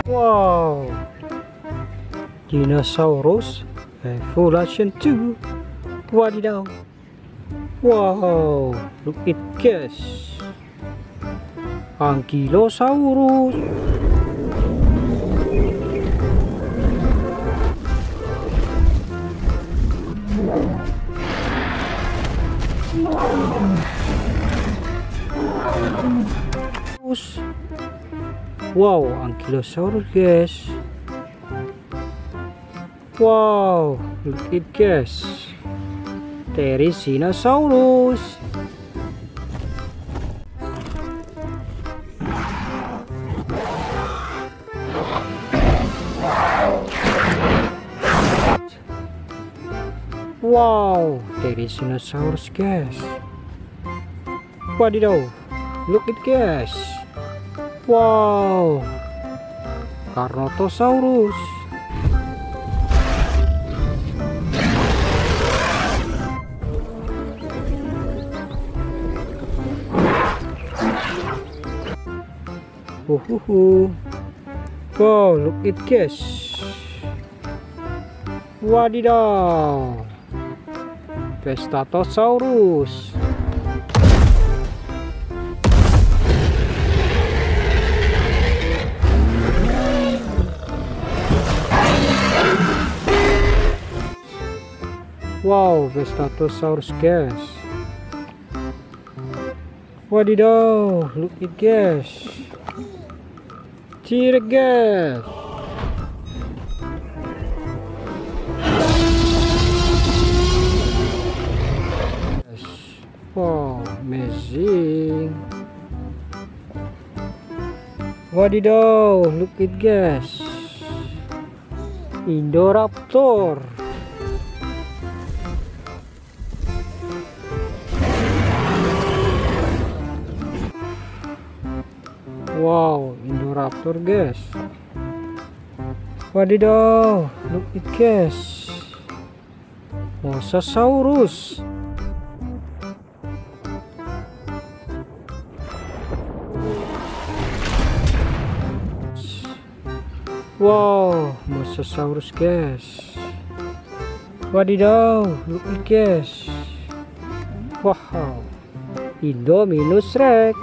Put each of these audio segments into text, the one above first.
Wow, dinosaurus evolution 2. Wadidaw. Wow, look it guys, ankylosaurus. Wow, ankylosaurus guys. Wow, look it guys, triceratops. Wow, dinosaurus guys. Wadidaw, look it guys. Wow, carnotosaurus. Wow, look it guys. Wadidaw, carnotosaurus. Wow, carnotosaurus guys. Wadidaw, look it guys. T-Rex guys. Wow, amazing. Wadidaw, look it guys. Indoraptor. Wow, indoraptor guys. Wadidaw, look it guys. Mosasaurus. Wow, mosasaurus guys. Wadidaw, look it guys. Wow, indominusrex.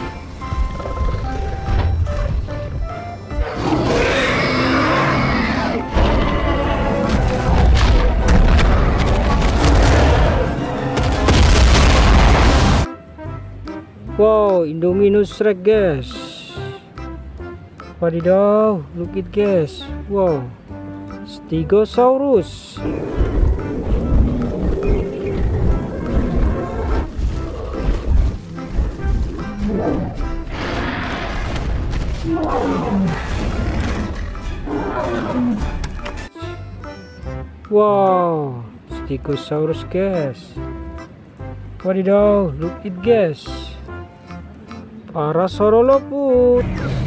Wow, indominusrex guys. Wadidaw, look it guys. Wow, stegosaurus. Wow, stegosaurus guys. Wadidaw, look it guys. Parasaurolophus.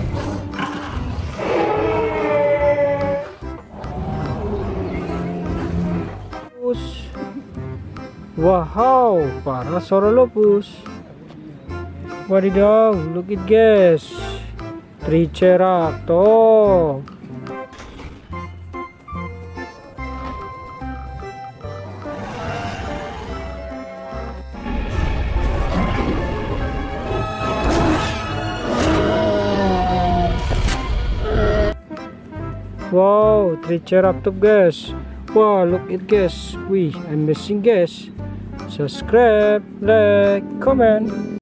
Wow, parasaurolophus. Wadidaw, look it guys. Triceratops. Wow, triceratops guys. Wow, look it guys. I'm missing guys. Subscribe, like, comment.